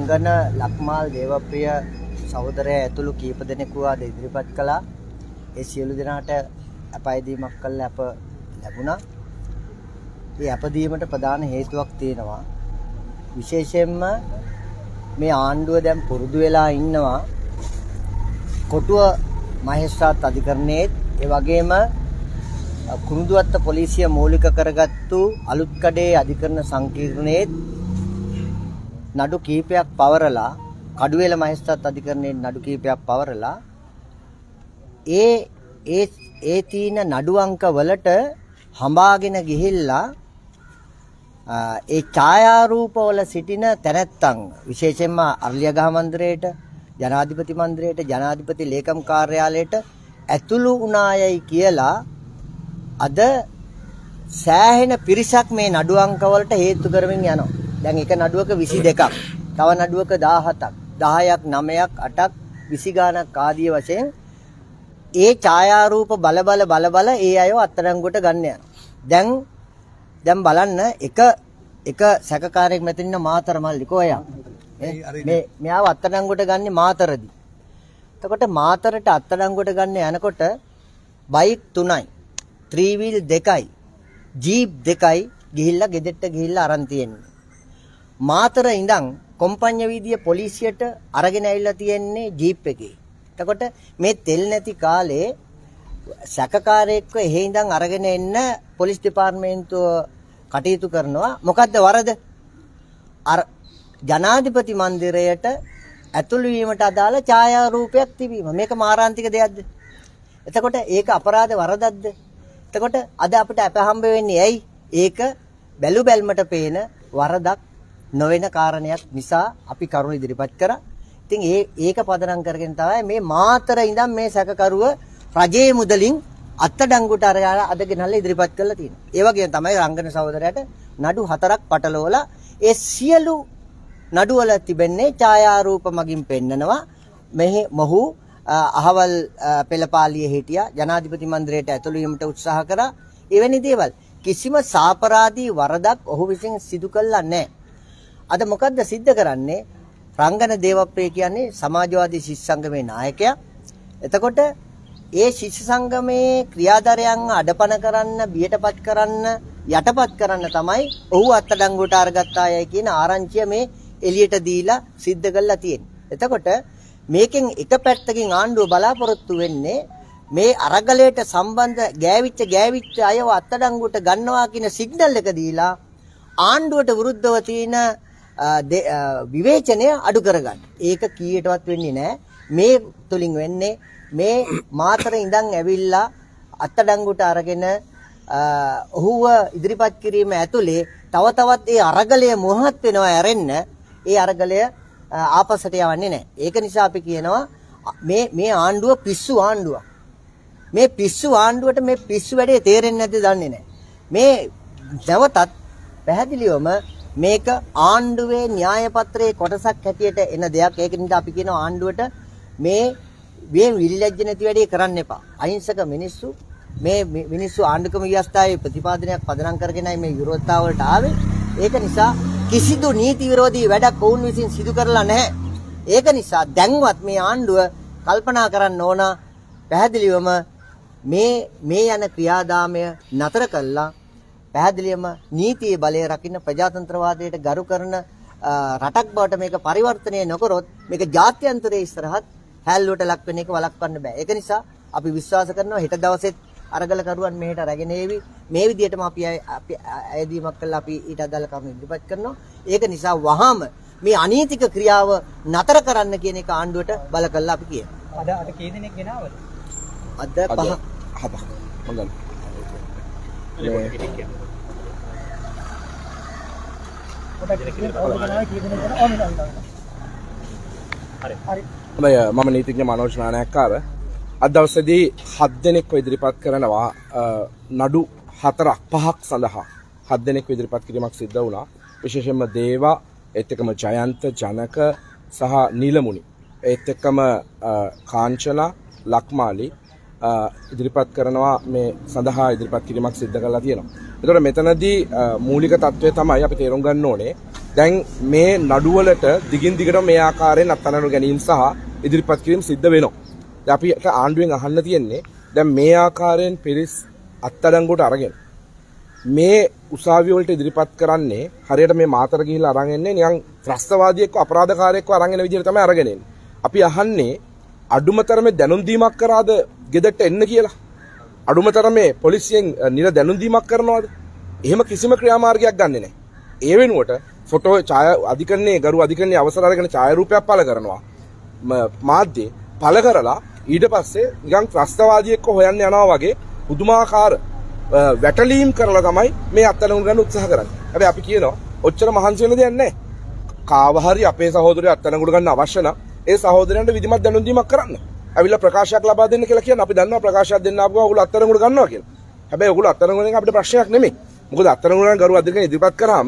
රංගන ලක්මාල් දේවප්‍රිය සහෝදරයා ඇතුළු කීප දෙනෙකු ආද ඉදිරිපත් කළා. ඒ සියලු දෙනාට අපයදීමක් කළා අප ලැබුණා. මේ අපදීමට ප්‍රධාන හේතුවක් තියෙනවා. විශේෂයෙන්ම මේ ආණ්ඩුව දැන් පුරුදු වෙලා ඉන්නවා කොටුව මහේස්ත්‍රාත් අධිකරණයේ ඒ වගේම කුරුඳුවත්ත පොලිසිය මූලික කරගත්තු අලුත්කඩේ අධිකරණ සංකීර්ණයේ නඩු කීපයක් පවරලා කඩුවෙල මහේස්ත්‍රාත් අධිකරණයේ නඩු කීපයක් පවරලා ඒ තීන නඩු අංක වලට හඹාගෙන ගිහිල්ලා ඒ ඡායාරූපවල සිටින තැනැත්තන් විශේෂයෙන්ම අර්ලියගහ මන්දිරයට ජනාධිපති මන්දිරයට ජනාධිපති ලේකම් කාර්යාලයට ඇතුළු වුණායයි කියලා අද සෑහෙන පිරිසක් මේ නඩු අංක වලට හේතු කරමින් යනවා. දැන් එක නඩුවක 22ක්, තව නඩුවක 17ක්, 10ක්, 9ක්, 8ක්, 20 ගානක් ආදී වශයෙන් ඒ ඡායාරූප බල ඒ අයව අත්අඩංගුවට ගන්න යනවා. දැන් බලන්න එක සැකකාරයෙක් මෙතන ඉන්න මාතර මල්ලි කොහේ මෙයාව අත්අඩංගුවට ගන්නේ මාතරදී. එතකොට මාතරට අත්අඩංගුවට ගන්න යනකොට බයික් 3යි, 3 wheel 2යි, ජීප් 2යි ගිහිල්ලා ගෙදෙට්ට ගිහිල්ලා අරන් තියෙන්නේ. මාතර ඉඳන් කොම්පඤ්ඤ වීදියේ පොලිසියට අරගෙන ඇවිල්ලා තියෙන්නේ ජීප් එකේ. එතකොට මේ තෙල් නැති කාලේ සැකකාරයෙක්ව එහෙ ඉඳන් අරගෙන එන්න පොලිස් දෙපාර්තමේන්තුව කටයුතු කරනවා. මොකද්ද වරද? අර ජනාධිපති මන්දිරයට ඇතුළු වීමට අදාළ ඡායාරූපයක් තිබීම. මේක මාරාන්තික දෙයක්ද? එතකොට ඒක අපරාධ වරදක්ද? එතකොට අද අපිට අපහම්බ වෙන්නේ ඇයි? ඒක බැලු බැල්මට පේන වරදක් නොවන කාරණයක් නිසා අපි කරුණ ඉදිරිපත් කරා. ඉතින් ඒක පදනම් කරගෙන තමයි මේ මාතර ඉඳන් මේ සැකකරුව රජයේ මුදලින් අත්අඩංගුවට අරගෙන අද ගෙනල්ලා ඉදිරිපත් කරලා තියෙනවා. ඒ වගේම තමයි රංගන සහෝදරයාට නඩු 4ක් පටලවලා ඒ සියලු නඩුවල තිබෙන්නේ ඡායාරූප මගින් පෙන්නනවා. මොහු අහවල් පෙළපාලියේ හිටියා, ජනාධිපති මන්දිරයට ඇතුළු වීමට උත්සාහ කරා. එවැනි දේවල් කිසිම සාපරාධී වරදක් ඔහු විසින් සිදු කළා නැහැ. අද මොකද්ද සිද්ධ කරන්නේ? රංගන දේවප්‍රිය කියන්නේ සමාජවාදී ශිෂ්‍ය සංගමේ නායකයා. එතකොට ඒ ශිෂ්‍ය සංගමේ ක්‍රියාදාරයන් අඩපණ කරන්න, බියටපත් කරන්න, යටපත් කරන්න තමයි ඔහු අත්අඩංගුවට අරගත්තායයි කියන ආරංචිය මේ එළියට දීලා සිද්ධ කරලා තියෙන්නේ. එතකොට මේකෙන් එක පැත්තකින් ආණ්ඩුව බලාපොරොත්තු වෙන්නේ මේ අරගලයට සම්බන්ධ ගෑවිච්ච අයව අත්අඩංගුවට ගන්නවා කියන සිග්නල් එක දීලා ආණ්ඩුවට විරුද්ධව තියෙන විවේචනය අඩු කරගන්න. ඒක කීයටවත් වෙන්නේ නැහැ. මේ තුලින් වෙන්නේ මේ මාතර ඉඳන් ඇවිල්ලා අත්අඩංගුවට අරගෙන ඔහුව ඉදිරිපත් කිරීම ඇතුලේ තව තවත් ඒ අරගලය මොහොත් වෙනවා ඇරෙන්න ඒ අරගලය ආපස්සට යවන්නේ නැහැ. ඒක නිසා අපි කියනවා මේ ආණ්ඩුව පිස්සු ආණ්ඩුවක්. මේ පිස්සු ආණ්ඩුවට මේ පිස්සු වැඩේ තේරෙන්නේ නැද්ද දන්නේ නැහැ. මේ නැවතත් පැහැදිලිවම මේක ආණ්ඩුවේ න්‍යාය පත්‍රයේ කොටසක් හැටියට එන දෙයක්. ඒක නිසා අපි කියනවා ආණ්ඩුවට මේ විලිලැජ්ජ නැති වැඩේ කරන්න එපා. අහිංසක මිනිස්සු මේ මිනිස්සු ආණ්ඩුක්‍රම ව්‍යවස්ථාවේ ප්‍රතිපාදනයක් පදනම් කරගෙනයි මේ විරෝධතාව වලට ආවේ. ඒක නිසා කිසිදු නීති විරෝධී වැඩක් ඔවුන් විසින් සිදු කරලා නැහැ. ඒක නිසා දැන්වත් මේ ආණ්ඩුව කල්පනා කරන්න ඕන පැහැදිලිවම මේ යන ක්‍රියාදාමය නතර කළා පැහැදිලිවම නීතියේ බලය රකින්න ප්‍රජාතන්ත්‍රවාදයට ගරු කරන රටක් බවට මේක පරිවර්තනය නොකරොත් මේක ජාත්‍යන්තරයේ ඉස්සරහත් හැල්ලුවට ලක් වෙන එක වළක්වන්න බෑ. ඒක නිසා අපි විශ්වාස කරනවා හෙට දවසෙත් අරගල කරුවන් මෙහෙට රැගෙන ඒවි. මේ විදිහටම අපි අයදීමක් කළා අපි ඊට අදාළ කරුණු ඉදිරිපත් කරනවා. ඒක නිසා වහාම මේ අනීතික ක්‍රියාව නතර කරන්න කියන එක ආණ්ඩුවට බල කළා අපි කියනවා. අද කී දෙනෙක් ගෙනාවද? අද 5. හොඳයි. මම නීතිඥ මනෝජ් නානායක්කාර අද දවසේදී 7 දෙනෙක්ව ඉදිරිපත් කරනවා නඩු 4-5ක් සඳහා 7 දෙනෙක්ව ඉදිරිපත් කිරීමක් සිද්ධ වුණා. විශේෂයෙන්ම දේවා, ඒත් එක්කම ජයන්ත, ජනක සහ නීලමුනි, ඒත් එක්කම කාංචනා, ලක්මාලි ඉදිරිපත් කරනවා මේ සඳහා ඉදිරිපත් කිරීමක් සිද්ධ කරලා තියෙනවා. ඒතකොට මෙතනදී මූලික தત્ත්වය තමයි අපි තේරුම් ගන්න ඕනේ දැන් මේ නඩුවලට දිගින් දිගට මේ ආකාරයෙන් අත්අඩංගුවට ගැනීම සහ ඉදිරිපත් කිරීම සිද්ධ වෙනවා. දැන් අපි ආණ්ඩුවෙන් අහන්න තියෙන්නේ දැන් මේ ආකාරයෙන් පිරිස් අත්අඩංගුවට අරගෙන මේ උසාවිය වලට ඉදිරිපත් කරන්නේ හරියට මේ මාතර ගිහිල්ලා අරන් එන්නේ නිකන් ත්‍රස්තවාදියෙක්ව අපරාධකාරයෙක්ව අරන් එන විදිහට තමයි අරගෙන එන්නේ. අපි අහන්නේ අඩුමතරමේ දැනුම් දීමක් කරාද ගෙදරට එන්න කියලා. අඩුමතරමේ පොලිසියෙන් නිර දැනුම් දීමක් කරනවද? එහෙම කිසිම ක්‍රියාමාර්ගයක් ගන්නෙ නැහැ. ඒ වෙනුවට ෆොටෝ ඡායා අධිකරණයේ ගරු අධිකරණයේ අවසර අරගෙන ඡායාරූපයක් පළ කරනවා. මාධ්‍යේ පළ කරලා ඊට පස්සේ නිකන් ත්‍රස්තවාදියෙක්ව හොයන්න යනවා වගේ පුදුමාකාර වැටලීම් කරලා තමයි මේ අත්අඩංගුවට ගන්න උත්සාහ කරන්නේ. හැබැයි අපි කියනවා ඔච්චර මහන්සි වෙන දෙයක් නැහැ. කාව හරි අපේ සහෝදරයෝ අත්අඩංගුවට ගන්න අවශ්‍ය නම් ඒ සහෝදරයන්ට විධිමත් දැනුම් දීමක් කරන්න. අවිලා ප්‍රකාශයක් ලබා දෙන්න කියලා කියන්නේ අපි දන්නවා ප්‍රකාශයක් දෙන්න ආපුවා ඔයගොල්ලෝ අත්අඩංගුවට ගන්නවා කියලා. හැබැයි ඔයගොල්ලෝ අත්අඩංගුවට ගන්න අපිට ප්‍රශ්නයක් නෙමෙයි. මොකද අත්අඩංගුවට ගරු අධිකරණය ඉදිරිපත් කරාම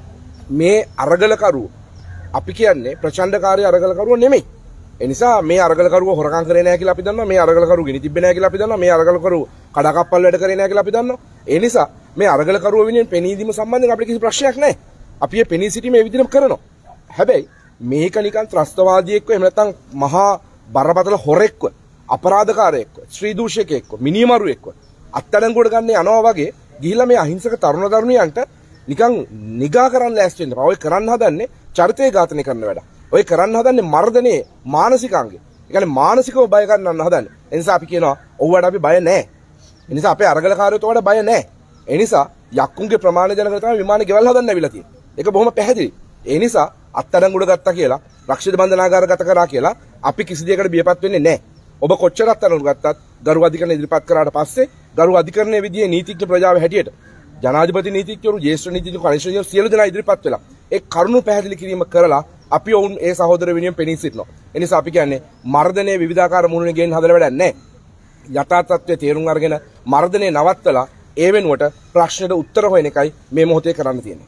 මේ අරගලකරුව අපි කියන්නේ ප්‍රචණ්ඩකාරී අරගලකරුව නෙමෙයි. ඒ නිසා මේ අරගලකරුව හොරකම් කරේ නැහැ කියලා අපි දන්නවා. මේ අරගලකරුව ගිනි තිබ්බේ නැහැ කියලා අපි දන්නවා. මේ අරගලකරුව කඩකප්පල් වැඩ කරේ නැහැ කියලා අපි දන්නවා. ඒ නිසා මේ අරගලකරුව වෙනුවෙන් පෙනී දීම සම්බන්ධයෙන් අපිට කිසි ප්‍රශ්නයක් නැහැ. අපි මේ පෙනී සිටීම මේ විදිහටම කරනවා. හැබැයි මේක නිකන් ත්‍රස්තවාදියෙක්ව එහෙම නැත්නම් මහා බරපතල හොරෙක්ව අපරාධකාරයෙක්ව ස්ත්‍රී දූෂකයෙක්ව මිනිමරුවෙක්ව අත්අඩංගුවට ගන්න යනවා වගේ ගිහිල්ලා මේ අහිංසක තරුණ තරුණියන්ට නිකන් නිගා කරන්න ලෑස්ති වෙන්න බෑ. ඔය කරන්න හදන්නේ චරිතය ඝාතනය කරන වැඩ. ඔය කරන්න හදන්නේ මර්ධනයේ මානසිකාංගය. ඒ කියන්නේ මානසිකව බය ගන්නන්න හදන්නේ. ඒ නිසා අපි කියනවා ඔව්වට අපි බය නැහැ. ඒ නිසා අපේ අරගලකාරයෝට ඔයාලට බය නැහැ. ඒ නිසා යක්කුන්ගේ ප්‍රමාණය දැනගෙන තමයි විමානේ ගෙවල් හදන්න ඇවිල්ලා තියෙන්නේ. ඒක බොහොම පැහැදිලි. ඒ නිසා අත්අඩංගුවට ගත්තා කියලා රක්ෂිත බන්ධනාගාර ගත කරා කියලා අපි කිසි දෙයකට බියපත් වෙන්නේ නැහැ. ඔබ කොච්චර අත්අඩංගුවට ගත්තත් ගරු අධිකරණය ඉදිරිපත් කරාට පස්සේ ගරු අධිකරණයේ විදියේ නීතිඥ ප්‍රජාව හැටියට ජනාධිපති නීතිඥවරු ජ්‍යෙෂ්ඨ නීතිඥ කනිෂ්ඨ සියලු දෙනා ඉදිරිපත් වෙලා ඒ කරුණු පැහැදිලි කිරීම කරලා අපි ඔවුන් ඒ සහෝදර වෙනුවෙන් පෙනී සිටිනවා. ඒ නිසා අපි කියන්නේ මර්ධනයේ විවිධාකාර මුහුණේ ගෙන් හදලා වැඩක් නැහැ. යථා තත්ත්වයේ තේරුම් අරගෙන මර්ධනය නවත්තලා ඒ වෙනුවට ප්‍රශ්නෙට උත්තර හොයන එකයි මේ මොහොතේ කරන්න තියෙන්නේ.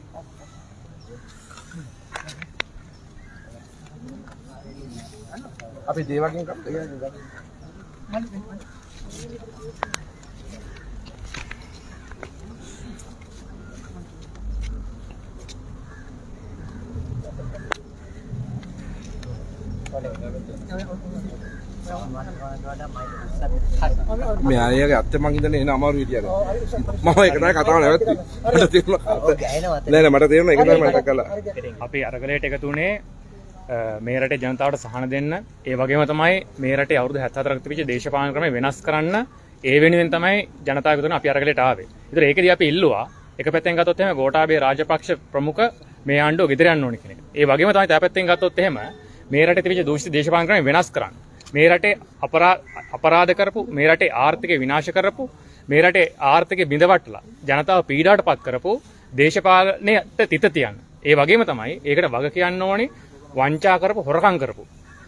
අපි දේවකින් මේ අයගේ අත්තේ මං ඉඳන් එන අමාරු හිටියද මම ඒක තමයි කතාව නැවතුනේ මට තේරුණා නෑ මට තේරුණා ඒක තමයි මට කළා අපි අරගලයට එකතු වුණේ මේ රටේ ජනතාවට සහන දෙන්න ඒ වගේම තමයි මේ රටේ අවුරුදු 74ක් තිබිච්ච දේශපාලන ක්‍රමය වෙනස් කරන්න ඒ වෙනුවෙන් තමයි ජනතාව එකතු වුණ අපි අරගලයට ආවේ. ඒතර ඒකදී අපි ඉල්ලුවා එක පැත්තෙන් ගත්තොත් එහෙම ගෝඨාභය රාජපක්ෂ ප්‍රමුඛ මේ ආණ්ඩුව ගෙදර යන්න ඕනේ කියන එක. ඒ වගේම තමයි තව පැත්තෙන් ගත්තොත් එහෙම මේ රටේ තිබිච්ච දූෂිත දේශපාලන ක්‍රමය වෙනස් කරන්න. මේ රටේ අපරාධ කරපු මේ රටේ ආර්ථිකය විනාශ කරපු මේ රටේ ආර්ථිකය බිඳවට්ටලා ජනතාව පීඩාවටපත් කරපු දේශපාලනයට තිත තියන්න. ඒ වගේම තමයි ඒකට වග කියන්න ඕනේ වංචා කරපු හොරකම් කරපු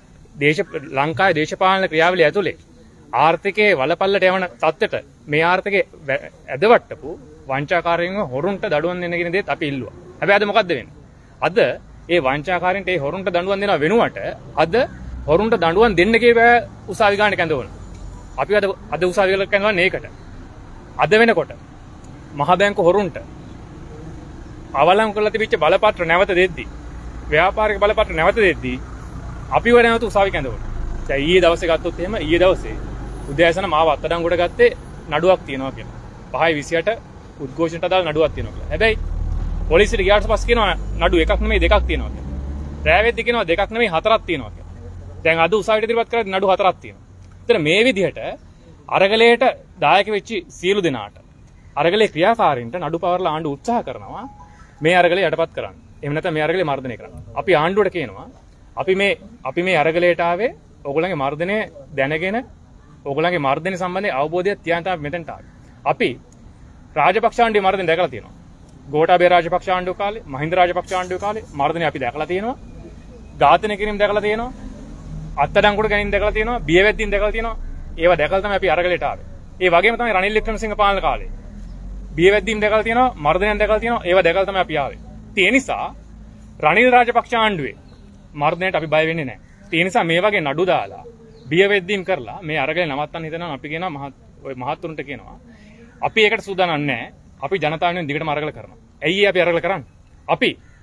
ලංකාවේ දේශපාලන ක්‍රියාවලිය ඇතුලේ ආර්ථිකයේ වලපල්ලට යවන තත්ත්වයට මේ ආර්ථිකයේ ඇදවට්ටපු වංචාකාරයින්ව හොරුන්ට දඩුවම් දෙන්න කියන දේත් අපි ඉල්ලුවා. හැබැයි අද මොකද්ද වෙන්නේ? අද ඒ වංචාකාරයින්ට ඒ හොරුන්ට දඬුවම් දෙනව වෙනුවට අද හොරුන්ට දඬුවම් දෙන්න කියපෑ උසාවි ගානට කැඳවන. අපි අද උසාවි වල කැඳවන්නේ ඒකට. අද වෙනකොට මහ බැංකු හොරුන්ට අවලංගු කරලා තිබිච්ච බලපත්‍ර නැවත දෙද්දී ව්‍යාපාරික බලපත්‍ර නැවත දෙද්දී අපිව නැවත උසාවි කැඳවන. දැන් ඊයේ දවසේ ගත්තොත් එහෙම ඊයේ දවසේ උදෑසන මාව අත්අඩංගුවට ගත්තේ නඩුවක් තියෙනවා කියලා. 5:28 උද්ඝෝෂණයට අදාළ නඩුවක් තියෙනවා කියලා. හැබැයි පොලිසියට ගියාට පස්සේ කියනවා නඩු එකක් නෙමෙයි දෙකක් තියෙනවා කියලා. රෑවෙද්දි කියනවා දෙකක් නෙමෙයි හතරක් තියෙනවා කියලා. දැන් අද උසාවියට ඉදිරිපත් කරලා නඩු හතරක් තියෙනවා. ඒතර මේ විදිහට අරගලයට දායක වෙච්ච සියලු දෙනාට අරගලේ ක්‍රියාකාරීන්ට නඩු පවර්ලා ආණ්ඩුව උත්සාහ කරනවා මේ අරගලේ යටපත් කරන්න. එහෙම නැත්නම් මේ අරගලේ මර්ධනය කරන්න. අපි ආණ්ඩුවට කියනවා අපි මේ අරගලයට ආවේ ඕගොල්ලන්ගේ මර්ධනය දැනගෙන ඕගොල්ලන්ගේ මර්ධනය සම්බන්ධයෙන් අවබෝධයක් තියාගෙන තමයි මෙතනට ආවේ. අපි රාජපක්ෂ ආණ්ඩුවේ මර්ධනය දැකලා තියෙනවා. ගෝඨාභය රාජපක්ෂ ආණ්ඩුව කාලේ, මහින්ද රාජපක්ෂ ආණ්ඩුව කාලේ මර්ධනය අපි දැකලා තියෙනවා. ඝාතනය කිරීම දැකලා තියෙනවා. අත්අඩංගුවට ගැනීම දැකලා තියෙනවා. බියවැද්දීම් දැකලා තියෙනවා. ඒවා දැකලා තමයි අපි අරගලයට ආවේ. ඒ වගේම තමයි රනිල් වික්‍රමසිංහ පාලන කාලේ බියවැද්දීම් දැකලා තියෙනවා. මර්ධනයක් දැකලා තියෙනවා. ඒවා දැකලා තමයි අපි ආවේ. ඒ නිසා රනිල් රාජපක්ෂ ආණ්ඩුවේ මර්ධනයට අපි බය වෙන්නේ නැහැ. ඒ නිසා මේ වගේ නඩු දාලා බියවැද්දීම් කරලා මේ අරගලේ නවත්තන්න හිතනවා අපි කියනවා මහත්තුරුන්ට කියනවා. අපි ඒකට සූදානම් නැහැ. අපි ජනතාවෙන් දිගටම අරගල කරනවා. ඇයි අපි අරගල කරන්නේ? අපි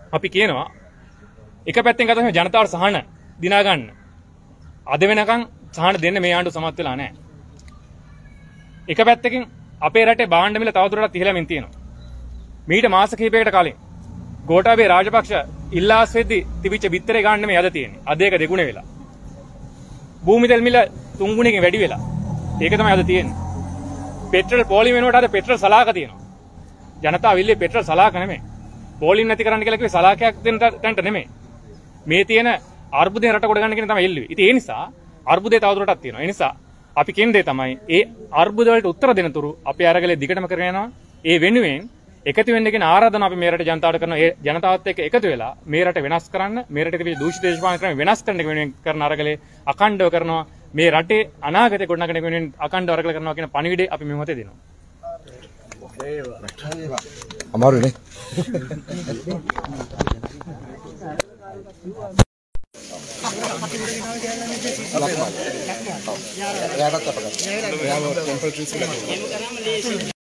අපි කියනවා එක පැත්තෙන් ගත්තොත් ජනතාවට සහන දිනා ගන්න අද වෙනකන් සහන දෙන්න මේ ආණ්ඩුව සමත් වෙලා නැහැ. එක පැත්තකින් අපේ රටේ භාණ්ඩ මිල තවදුරටත් ඉහළමින් තියෙනවා. මීට මාස කිහිපයකට කලින් ගෝඨාභය රාජපක්ෂ ඉල්ලාස් වෙද්දී තිබිච්ච බිත්තරේ ගන්න නෙමෙයි අද තියෙන්නේ. අද ඒක දෙගුණ වෙලා. භූමි තෙල් මිල 3 ගුණකින් වැඩි වෙලා. ඒක තමයි අද තියෙන්නේ. පෙට්‍රල් පෝලිම වෙනකොට අද පෙට්‍රල් සලාක තියෙනවා. ජනතාව ඉල්ලේ පෙට්‍රල් සලාක නෙමෙයි. පෝලිම නැති කරන්න කියලා කිව්වේ සලාකයක් දෙන්න තැනට නෙමෙයි. මේ තියෙන අර්බුදේ රට කොට ගන්න කියන තමයි ඉල්ලුවේ. ඉතින් ඒ නිසා අර්බුදේ තවදුරටත් තියෙනවා. ඒ නිසා අපි කියන දේ තමයි ඒ අර්බුද වලට උත්තර දෙන තුරු අපි අරගලේ දිගටම කරගෙන යනවා. ඒ වෙනුවෙන් එකතු වෙන්න කියන ආරාධන අපි මේ රට ජනතාවට කරන ඒ ජනතාවත් එක්ක එකතු වෙලා මේ රට වෙනස් කරන්න මේ රටේ තිබෙන දූෂිත දේශපාලන ක්‍රම වෙනස් කරන්න වෙනුවෙන් කරන අරගලේ අඛණ්ඩව කරනවා. මේ රටේ අනාගතේ ගොඩනගන වෙනුවෙන් අඛණ්ඩව අරගල කරනවා කියන පණිවිඩය අපි මේ මොහොතේ දෙනවා. අමාරුනේ. එයාටත් අපකට. එයාම ටෙම්පල් ට්‍රීස්